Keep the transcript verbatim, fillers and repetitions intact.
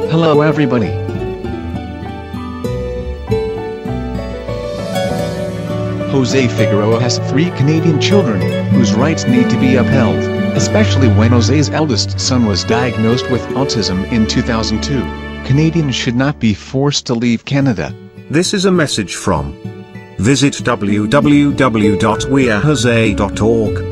Hello everybody. Jose Figueroa has three Canadian children, whose rights need to be upheld, especially when Jose's eldest son was diagnosed with autism in two thousand two. Canadians should not be forced to leave Canada. This is a message from Visit w w w dot we are jose dot org.